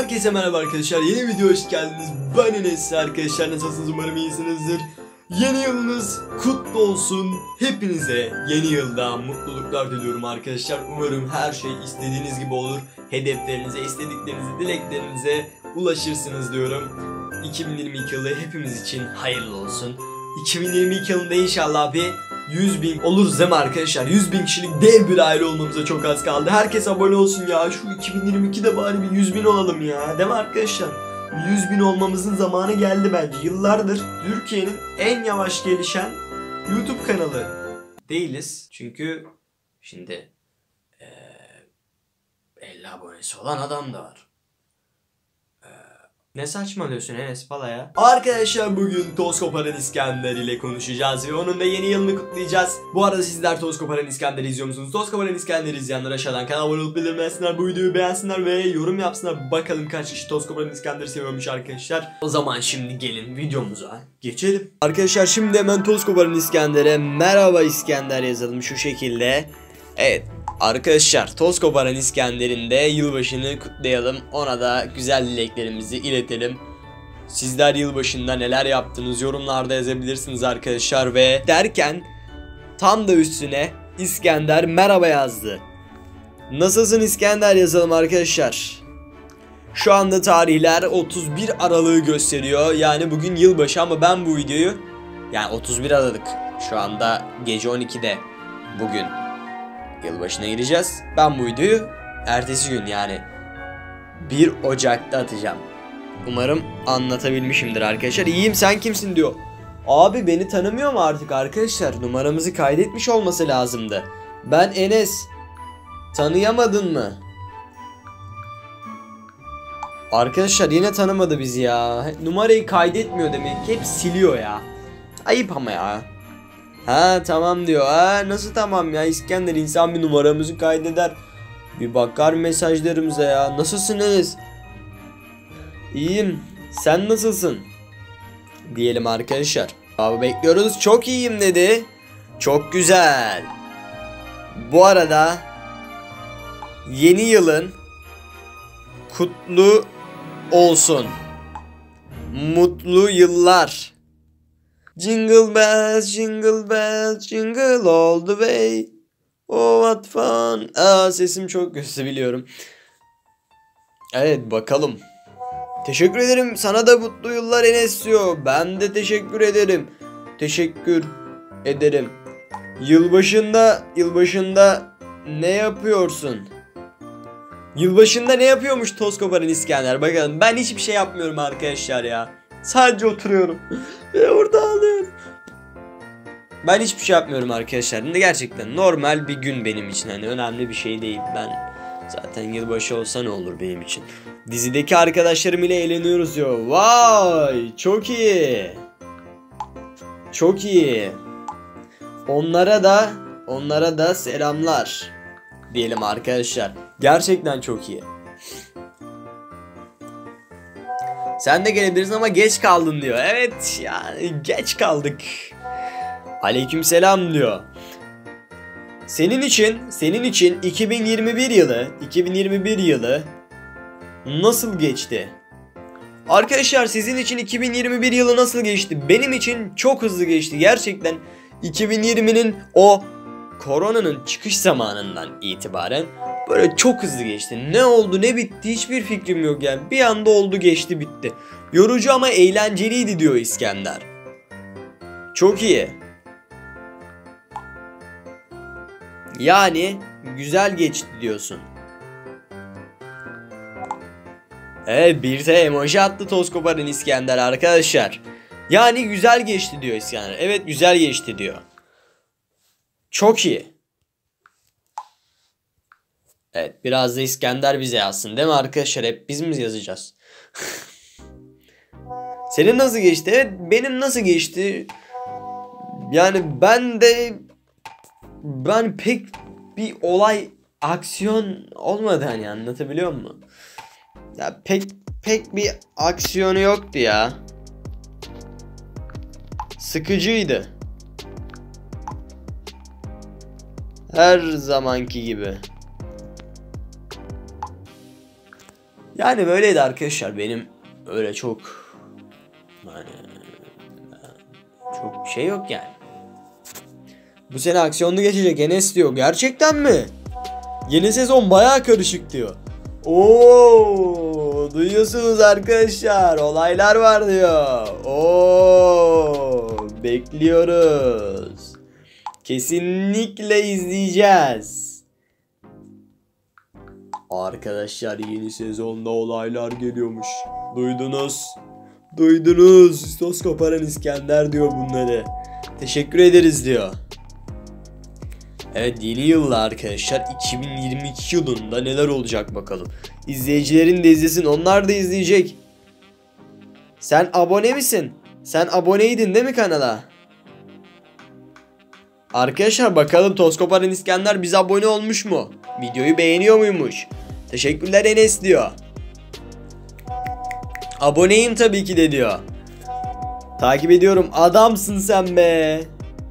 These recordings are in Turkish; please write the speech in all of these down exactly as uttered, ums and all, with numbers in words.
Herkese merhaba arkadaşlar, yeni video hoş geldiniz. Ben Enes. Arkadaşlar nasılsınız, umarım iyisinizdir. Yeni yılınız kutlu olsun. Hepinize yeni yılda mutluluklar diliyorum arkadaşlar. Umarım her şey istediğiniz gibi olur. Hedeflerinize, istediklerinize, dileklerinize ulaşırsınız diyorum. iki bin yirmi iki yılı hepimiz için hayırlı olsun. iki bin yirmi iki yılında inşallah bir yüz bin oluruz değil mi arkadaşlar? yüz bin kişilik dev bir aile olmamıza çok az kaldı. Herkes abone olsun ya. Şu iki bin yirmi ikide bari bir yüz bin olalım ya. Değil mi arkadaşlar? yüz bin olmamızın zamanı geldi bence. Yıllardır Türkiye'nin en yavaş gelişen YouTube kanalı değiliz. Çünkü şimdi ee, elli abonesi olan adam da var. Ne saçmalıyorsun Enes Pala ya? Arkadaşlar bugün Toz Koparan İskender ile konuşacağız ve onun da yeni yılını kutlayacağız. Bu arada sizler Toz Koparan İskender'i izliyor musunuz? Toz Koparan İskender'i izleyenler aşağıdan kanala abone olup bildirimlensinler, bu videoyu beğensinler ve yorum yapsınlar. Bakalım kaç kişi Toz Koparan İskender'i seviyormuş arkadaşlar. O zaman şimdi gelin videomuza geçelim. Arkadaşlar şimdi hemen Toz Koparan İskender'e merhaba İskender yazalım şu şekilde. Evet. Arkadaşlar Toz Koparan İskender'in de yılbaşını kutlayalım. Ona da güzel dileklerimizi iletelim. Sizler yılbaşında neler yaptınız yorumlarda yazabilirsiniz arkadaşlar. Ve derken tam da üstüne İskender merhaba yazdı. Nasılsın İskender yazalım arkadaşlar. Şu anda tarihler otuz bir Aralık'ı gösteriyor. Yani bugün yılbaşı ama ben bu videoyu, yani otuz bir Aralık şu anda gece on ikide bugün yılbaşına gireceğiz. Ben bu videoyu ertesi gün yani bir Ocak'ta atacağım. Umarım anlatabilmişimdir arkadaşlar. İyiyim, sen kimsin diyor. Abi beni tanımıyor mu artık arkadaşlar? Numaramızı kaydetmiş olması lazımdı. Ben Enes. Tanıyamadın mı? Arkadaşlar yine tanımadı bizi ya. Numarayı kaydetmiyor demek. Hep siliyor ya. Ayıp ama ya. Ha tamam diyor. Ha nasıl tamam ya İskender, insan bir numaramızı kaydeder. Bir bakar mesajlarımıza ya. Nasılsınız? İyiyim. Sen nasılsın? Diyelim arkadaşlar. Abi bekliyoruz. Çok iyiyim dedi. Çok güzel. Bu arada yeni yılın kutlu olsun. Mutlu yıllar. Jingle bells, jingle bells, jingle all the way. Oh what fun. Aa, sesim çok kötü biliyorum. Evet bakalım. Teşekkür ederim. Sana da mutlu yıllar Enes diyor. Ben de teşekkür ederim. Teşekkür ederim. Yılbaşında, yılbaşında ne yapıyorsun? Yılbaşında ne yapıyormuş Toz Koparan İskender? Bakalım. Ben hiçbir şey yapmıyorum arkadaşlar ya. Sadece oturuyorum. Ve orada ağlıyorum. Ben hiçbir şey yapmıyorum arkadaşlar. Gerçekten normal bir gün benim için. Hani önemli bir şey değil. Ben zaten yılbaşı olsa ne olur benim için. Dizideki arkadaşlarım ile eğleniyoruz diyor. Vay çok iyi. Çok iyi. Onlara da onlara da selamlar diyelim arkadaşlar. Gerçekten çok iyi. Sen de gelebilirsin ama geç kaldın diyor. Evet yani geç kaldık. Aleykümselam diyor. Senin için, senin için iki bin yirmi bir yılı, iki bin yirmi bir yılı nasıl geçti? Arkadaşlar sizin için iki bin yirmi bir yılı nasıl geçti? Benim için çok hızlı geçti. Gerçekten iki bin yirminin o koronanın çıkış zamanından itibaren böyle çok hızlı geçti. Ne oldu ne bitti hiçbir fikrim yok yani. Bir anda oldu geçti bitti. Yorucu ama eğlenceliydi diyor İskender. Çok iyi. Yani güzel geçti diyorsun. Evet bir de emoji attı Toz Koparan İskender arkadaşlar. Yani güzel geçti diyor İskender. Evet güzel geçti diyor. Çok iyi. Evet biraz da İskender bize yazsın değil mi arkadaşlar? Hep biz mi yazacağız? Senin nasıl geçti? Evet benim nasıl geçti? Yani ben de ben pek bir olay aksiyon olmadı hani, anlatabiliyor muyum? Ya pek pek bir aksiyonu yoktu ya. Sıkıcıydı. Her zamanki gibi. Yani böyleydi arkadaşlar, benim öyle çok yani çok şey yok yani. Bu sene aksiyonlu geçecek Enes diyor. Gerçekten mi? Yeni sezon bayağı karışık diyor. Oo, duyuyorsunuz arkadaşlar, olaylar var diyor. Oo, bekliyoruz. Kesinlikle izleyeceğiz. Arkadaşlar yeni sezonda olaylar geliyormuş. Duydunuz. Duydunuz. Toz koparan İskender diyor bunları. Teşekkür ederiz diyor. Evet, yeni yılda arkadaşlar iki bin yirmi iki yılında neler olacak bakalım. İzleyicilerin de izlesin, onlar da izleyecek. Sen abone misin? Sen aboneydin değil mi kanala? Arkadaşlar bakalım Toz koparan İskender bize abone olmuş mu? Videoyu beğeniyor muymuş? Teşekkürler Enes diyor. Aboneyim tabii ki de diyor. Takip ediyorum, adamsın sen be.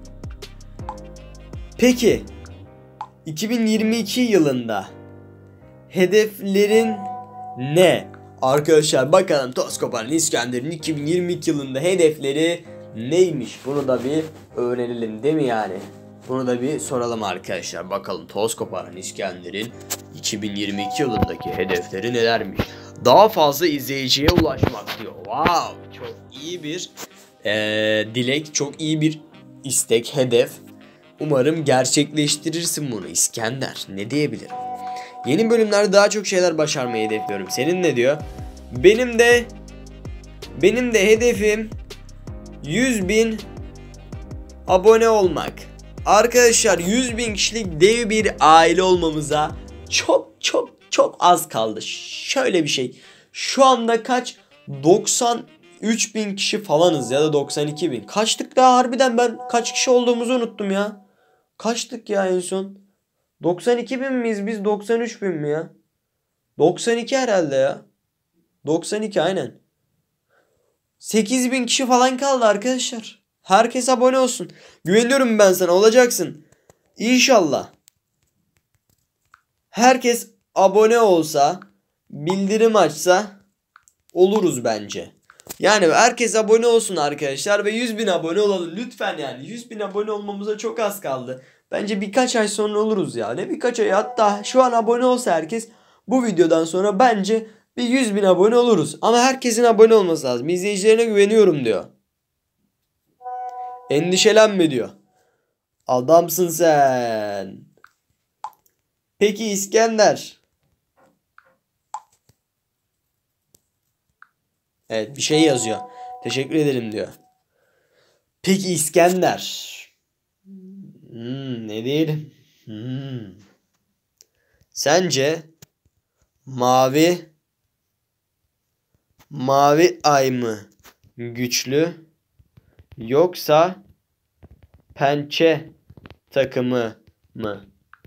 Peki iki bin yirmi iki yılında hedeflerin ne? Arkadaşlar bakalım Toz koparan İskender'in iki bin yirmi iki yılında hedefleri neymiş? Bunu da bir öğrenelim değil mi yani? Bunu da bir soralım arkadaşlar. Bakalım Toz koparan İskender'in iki bin yirmi iki yılındaki hedefleri nelermiş? Daha fazla izleyiciye ulaşmak diyor. Wow, çok iyi bir ee, dilek, çok iyi bir istek, hedef. Umarım gerçekleştirirsin bunu İskender. Ne diyebilirim? Yeni bölümlerde daha çok şeyler başarmayı hedefliyorum. Senin ne diyor? Benim de benim de hedefim yüz bin abone olmak. Arkadaşlar yüz bin kişilik dev bir aile olmamıza çok çok çok az kaldı. Şöyle bir şey. Şu anda kaç? doksan üç bin kişi falanız ya da doksan iki bin. Kaçtık daha, harbiden ben kaç kişi olduğumuzu unuttum ya. Kaçtık ya en son? doksan iki bin miyiz biz, doksan üç bin mi ya? doksan iki herhalde ya. doksan iki aynen. sekiz bin kişi falan kaldı arkadaşlar. Herkes abone olsun. Güveniyorum ben sana, olacaksın. İnşallah. Herkes abone olsa, bildirim açsa oluruz bence. Yani herkes abone olsun arkadaşlar ve yüz bin abone olalım lütfen yani. yüz bin abone olmamıza çok az kaldı. Bence birkaç ay sonra oluruz ya. Ne birkaç ay, hatta şu an abone olsa herkes, bu videodan sonra bence bir yüz bin abone oluruz. Ama herkesin abone olması lazım. İzleyicilerine güveniyorum diyor. Endişelenme diyor. Adamsın sen. Peki İskender. Evet, bir şey yazıyor. Teşekkür ederim diyor. Peki İskender. Hmm, ne diyelim? Hmm. Sence mavi mavi ay mı güçlü, yoksa pençe takımı mı?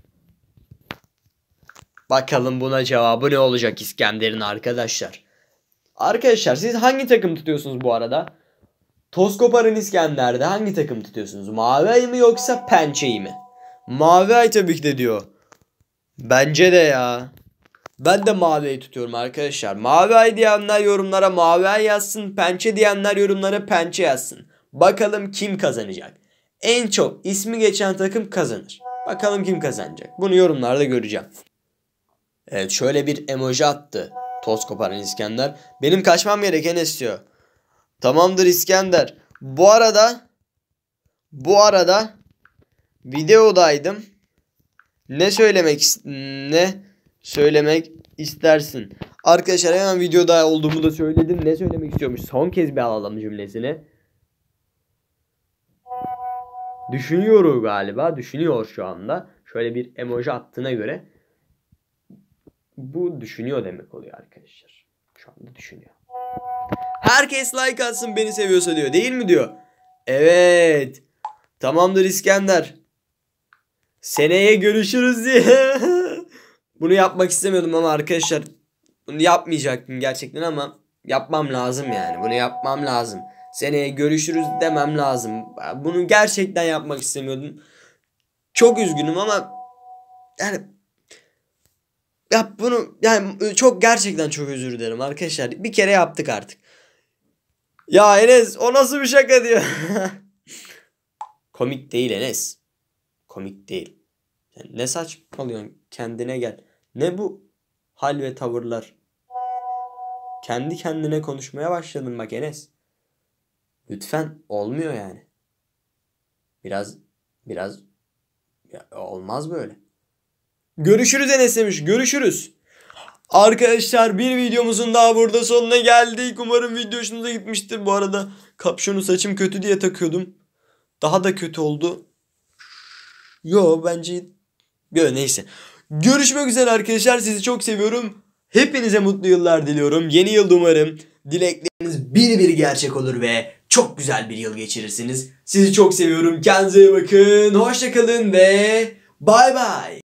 Bakalım buna cevabı ne olacak İskender'in arkadaşlar. Arkadaşlar siz hangi takım tutuyorsunuz bu arada? Toz koparan İskender'de hangi takım tutuyorsunuz? Mavi ay mı yoksa pençeyi mi? Mavi ay tabii ki de diyor. Bence de ya. Ben de mavi ay tutuyorum arkadaşlar. Mavi ay diyenler yorumlara mavi ay yazsın. Pençe diyenler yorumlara pençe yazsın. Bakalım kim kazanacak? En çok ismi geçen takım kazanır. Bakalım kim kazanacak? Bunu yorumlarda göreceğim. Evet, şöyle bir emoji attı Toz koparan İskender. Benim kaçmam gereken istiyor. Tamamdır İskender. Bu arada bu arada videodaydım. Ne söylemek ne söylemek istersin? Arkadaşlar hemen videoda olduğumu da söyledim. Ne söylemek istiyormuş? Son kez bir alalım cümlesini. Düşünüyor galiba. Düşünüyor şu anda. Şöyle bir emoji attığına göre bu düşünüyor demek oluyor arkadaşlar. Şu anda düşünüyor. Herkes like atsın beni seviyorsa diyor. Değil mi diyor? Evet. Tamamdır İskender. Seneye görüşürüz diye. Bunu yapmak istemiyordum ama arkadaşlar bunu yapmayacaktım gerçekten ama yapmam lazım yani. Bunu yapmam lazım. Seneye görüşürüz demem lazım. Bunu gerçekten yapmak istemiyordum. Çok üzgünüm ama yani Ya bunu yani çok gerçekten çok özür dilerim arkadaşlar. Bir kere yaptık artık. Ya Enes o nasıl bir şaka diyor. Komik değil Enes. Komik değil. Yani ne saçmalıyorsun? Kendine gel. Ne bu hal ve tavırlar? Kendi kendine konuşmaya başladın bak Enes. Lütfen olmuyor yani. Biraz biraz ya, olmaz böyle. Görüşürüz Enes demiş. Görüşürüz. Arkadaşlar bir videomuzun daha burada sonuna geldik. Umarım video hoşunuza gitmiştir. Bu arada kapşonu saçım kötü diye takıyordum. Daha da kötü oldu. Yo bence... Yo neyse. Görüşmek üzere arkadaşlar. Sizi çok seviyorum. Hepinize mutlu yıllar diliyorum. Yeni yılda umarım dilekleriniz bir bir gerçek olur ve çok güzel bir yıl geçirirsiniz. Sizi çok seviyorum. Kendinize iyi bakın. Hoşça kalın ve bay bay.